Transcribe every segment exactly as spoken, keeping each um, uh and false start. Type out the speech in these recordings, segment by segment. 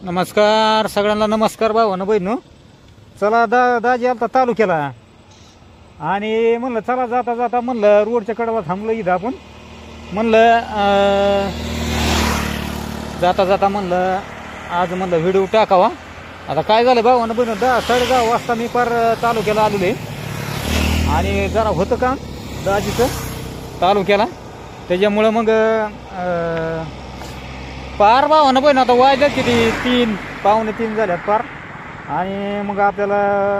नमस्कार सगळ्यांना. नमस्कार भावानं बहिणू. चला दा दाजी आलता तालुक्याला आणि म्हणलं चला जाता जाता म्हणलं रोडच्या कडेला थांबलं इथं आपण. म्हणलं जाता जाता म्हणलं आज म्हणलं व्हिडिओ टाकावा. आता काय झालं भावानं बहिणू, दहा साडे दहा वाजता मी पार तालुक्याला आलेले आणि जरा होतं काम दाजीचं तालुक्याला. त्याच्यामुळं मग पार भावानं बहिण आता वाजल्यात किती तीन पावणे तीन झाल्यात पार. आणि मग आपल्याला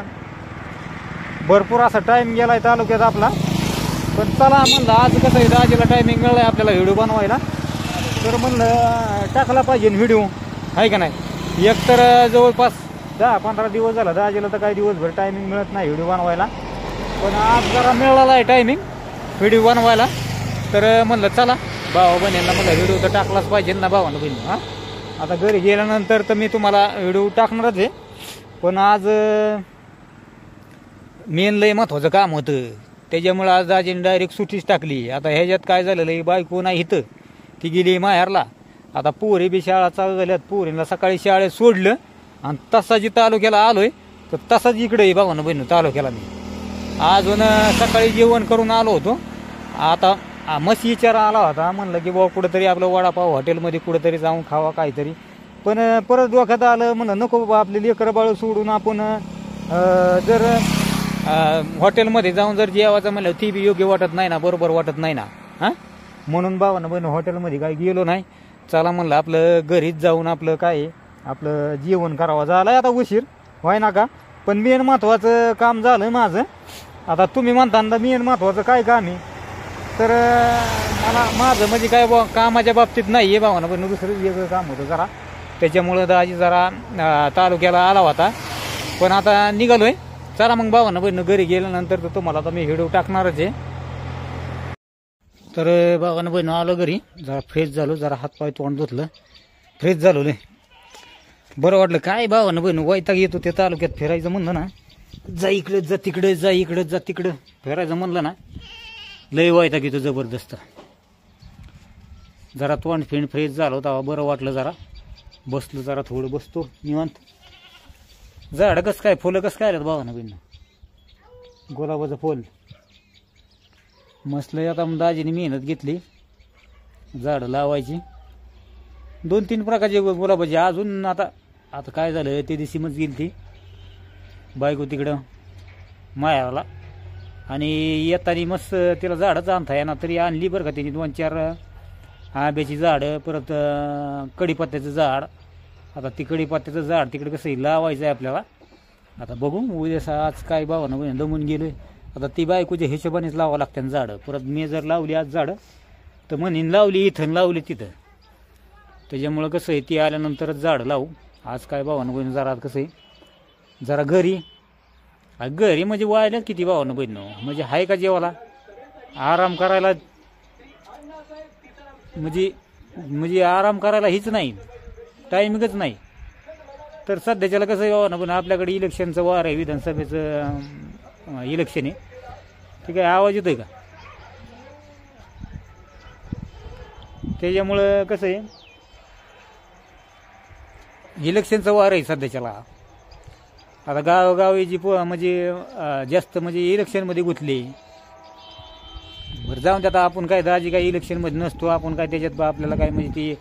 भरपूर असा टाईम गेला आहे तालुक्यात आपला. पण चला म्हणलं आज कसं आहे दाजीला टायमिंग मिळाला आहे आपल्याला व्हिडिओ बनवायला, तर म्हणलं टाकला पाहिजे व्हिडिओ आहे का नाही. एक तर जवळपास दहा पंधरा दिवस झाला दाजीला तर काही दिवसभर टायमिंग मिळत नाही व्हिडिओ बनवायला, पण आज जरा मिळाला आहे टायमिंग व्हिडिओ बनवायला. तर म्हणलं चला भावा बहिणींना म्हणलं व्हिडिओ तर टाकलाच पाहिजे ना भावानं बहिणी. हां आता घरी गेल्यानंतर तर मी तुम्हाला व्हिडिओ टाकणारच आहे, पण आज मेन लय महत्त्वाचं काम होतं त्याच्यामुळं आज दाजीने डायरेक्ट सुट्टीच टाकली. आता ह्याच्यात काय झालेलं आहे, बायको नाही इथं, ती गेली माहेरला. आता पोरी बी शाळा चालू झाल्यात, पोरींना सकाळी शाळेत सोडलं आणि तसाची तालुक्याला आलोय तर तसाच इकडे आहे भावानं बहिणी तालुक्याला. मी अजून सकाळी जेवण करून आलो होतो. आता मस्त विचार आला होता म्हणलं की बाबा कुठंतरी आपलं वडापाव हॉटेलमध्ये कुठंतरी जाऊन खावा काहीतरी, पण परत डोक्यात आलं म्हणलं नको बाबा आपले लेकरं बाळ सोडून आपण जर हॉटेलमध्ये जाऊन जर जेवायचं म्हणलं ती बी योग्य वाटत नाही ना, बरोबर वाटत नाही ना. हां म्हणून भावानं बहिणी हॉटेलमध्ये काही गेलो नाही. चला म्हणलं आपलं घरीच जाऊन आपलं काय आपलं जेवण करावं. झालं आता उशीर व्हाय ना का, पण मेन महत्त्वाचं काम झालं माझं. आता तुम्ही म्हणता ना मेन महत्त्वाचं काय काम आहे, तर मला माझं म्हणजे काय बा कामाच्या बाबतीत नाही आहे भावानं, पण दुसरं वेगळं काम होतं जरा, त्याच्यामुळं दाजी जरा तालुक्याला आला होता. पण आता निघालो आहे. चला मग भावानं बहिणं घरी गेल्यानंतर तर तुम्हाला आता मी व्हिडिओ टाकणारच आहे. तर भावानं बहिणं आलो घरी, जरा फ्रेश झालो, जरा हातपाय तोंड धुतलं, फ्रेश झालो लय बरं वाटलं. काय भावानं बहिणं वैताग येतो ते तालुक्यात फिरायचं म्हणलं ना, जा इकडं जा तिकडं जा इकडं जा तिकडं फिरायचं म्हणलं ना लय वैताग येतो जबरदस्त. जरा तोंड फिंड फ्रेश झालो तेव्हा बरं वाटलं. जरा बसलो, जरा थोडं बसतो निवांत. झाडं कसं काय फुलं कसं काय आलं भावानं बहिणं, गुलाबाचं फुल मस्त. आता दाजीने मेहनत घेतली झाडं लावायची, दोन तीन प्रकारचे गुलाबाचे. अजून आता आता काय झालं ते दिवशी मग गेली ती बायको तिकडं मायाला आणि येताना मस्त तिला झाडंच आणता येणार तरी आणली बरं का तिने दोन चार आंब्याची झाडं, परत कढीपत्त्याचं झाड. आता ती कढीपत्त्याचं झाड तिकडे कसं लावायचं आहे आपल्याला. आता बघू उद्या आज काय भावानं बहिणी दमून गेलो आहे. आता ती बायकोच्या हिशोबानेच लावावं लागतं झाडं. परत मी जर लावली आज झाडं तर म्हणीन लावली इथं लावली तिथं, त्याच्यामुळं कसं आहे ती आल्यानंतरच झाडं लावू. आज काय भावानं बहिणी जरा कसं आहे जरा घरी घरी म्हणजे वायल्यात किती भावानं बहिणं, म्हणजे आहे का जेवायला आराम करायला, म्हणजे म्हणजे आराम करायला हीच नाही, टायमिंगच नाही. तर सध्याच्याला कसं आहे भावानं पण आपल्याकडे इलेक्शनचं वार आहे, विधानसभेचं इलेक्शन आहे. ठीक आहे, आवाज येतोय का? त्याच्यामुळं कसं आहे इलेक्शनचं वार आहे सध्याच्याला. आता गावोगावी जी प म्हणजे जास्त म्हणजे इलेक्शनमध्ये गुंतले. बरं जाऊन त्यात आपण काय दाजी काय इलेक्शनमध्ये नसतो, आपण काय त्याच्यात आपल्याला काय म्हणजे ती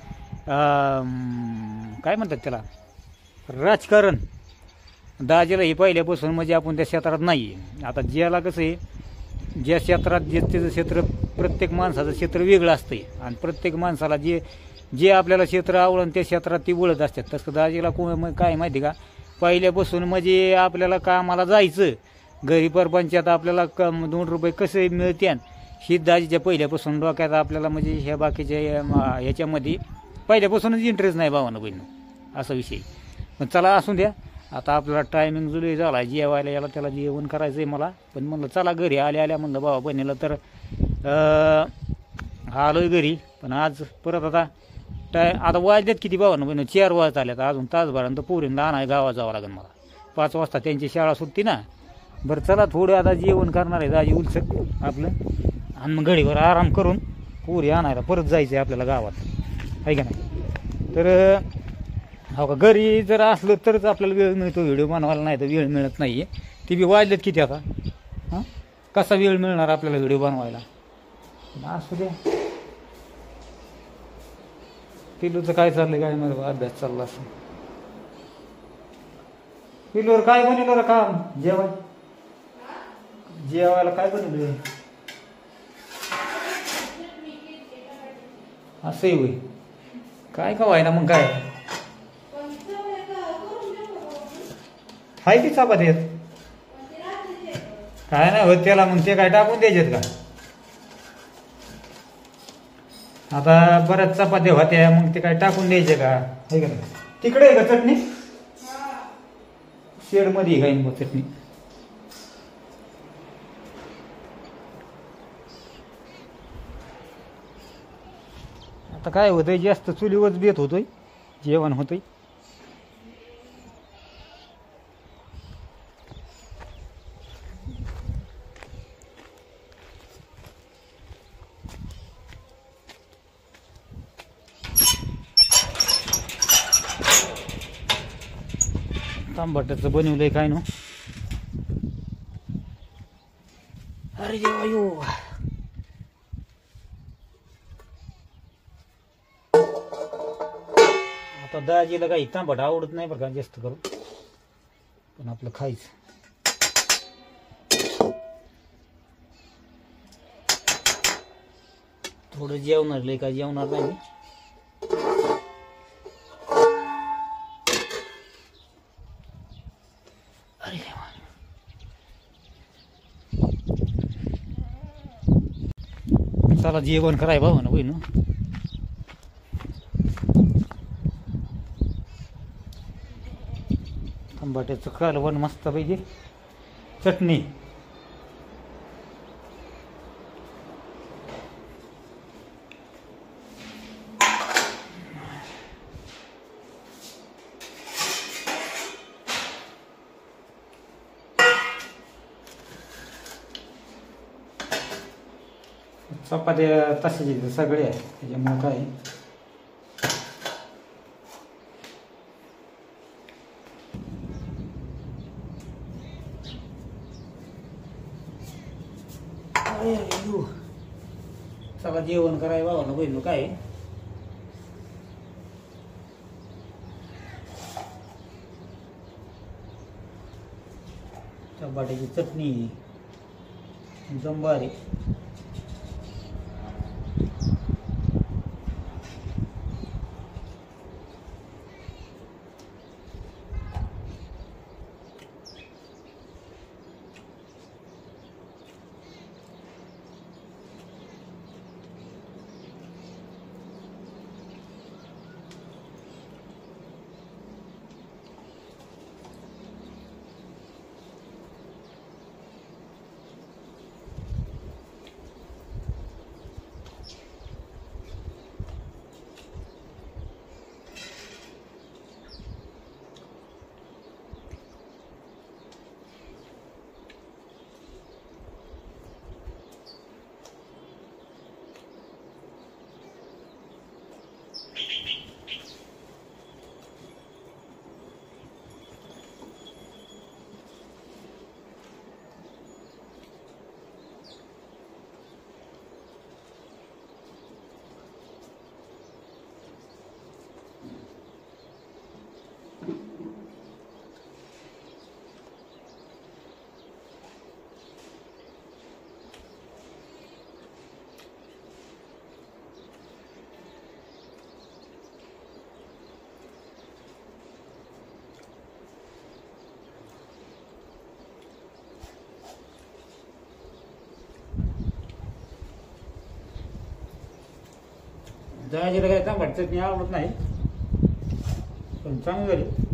काय म्हणतात त्याला राजकारण दाजीला हे पहिल्यापासून म्हणजे आपण त्या क्षेत्रात नाही आहे. आता ज्याला कसं आहे ज्या क्षेत्रात जे त्याचं क्षेत्र प्रत्येक माणसाचं क्षेत्र वेगळं असतं आणि प्रत्येक माणसाला जे जे आपल्याला क्षेत्र आवडून त्या क्षेत्रात ती वळत असतात. तसं दाजीला को काय माहिती का पहिल्यापासून म्हणजे आपल्याला कामाला जायचं, घरी परपंचात आपल्याला क दोन रुपये कसे मिळत्यान ही दाजीच्या पहिल्यापासून डोक्यात आपल्याला म्हणजे ह्या बाकीच्या ह्याच्यामध्ये पहिल्यापासूनच इंटरेस्ट नाही भावानं बहिणं असा विषय. पण चला असून द्या. आता आपल्याला टायमिंग जुलै झाला जेवायला याला त्याला जेवण करायचं आहे मला. पण म्हणलं चला घरी आल्या आल्या म्हणलं भावा बहिणीला तर आलो आहे घरी. पण आज परत आता टाय आता वाजल्यात किती भावानं बहिणं चार वाजत आल्यात, अजून तासभरानंतर पोरींना आणाय गावात जावं लागेल मला. पाच वाजता त्यांची शाळा सुटती ना. बरं चला थोडं आता जेवण करणार आहे दाजी उलसक आपलं आणि मग घडीवर आराम करून पोरी आणायला परत जायचं आहे आपल्याला गावात आहे का नाही. तर हो का, घरी जर असलं तरच आपल्याला वेळ मिळतो व्हिडिओ बनवायला, नाही तर वेळ मिळत नाही आहे. ती बी वाजलेत किती आता, हां कसा वेळ मिळणार आपल्याला व्हिडिओ बनवायला. असू द्या. पिलूचं काय चाललंय काय मला अभ्यास चालला असं. पिलूवर काय बनवलं रे काम जेवाय, जेवायला काय बनवलं असंही होई काय का व्हायना मग काय हाय की चपाती आहेत काय नाही होत त्याला, मग ते काय टाकून द्यायचेत का. आता बऱ्याच चपात्या होत्या मग ते काय टाकून द्यायचे का, हे का नाही. तिकडे आहे का चटणी, शेडमध्ये आहे का चटणी. आता काय होतंय, जास्त चुलीवरच बेत होतोय, जेवण होतंय. तांबट्याचं बनवलंय काय ना. अरे देवा यो, आता दाजीला काही तांबट आवडत नाही बरं का जास्त करून, पण आपलं खायचं. थोडं जेवणार लय काय जेवणार नाही. अरे चला जेवण कराय भाऊ ना बहिण. तांबट्याचं कालवण मस्त पाहिजे, चटणी. चपात्या तशाच सगळे आहे त्याच्यामुळे काय. सगळं जेवण कराय बाबा ना बहिण काय. टमाट्याची चटणी जंबारी. दह्याची काय तांबट चटणी आवडत नाही, पण चांगली झाली.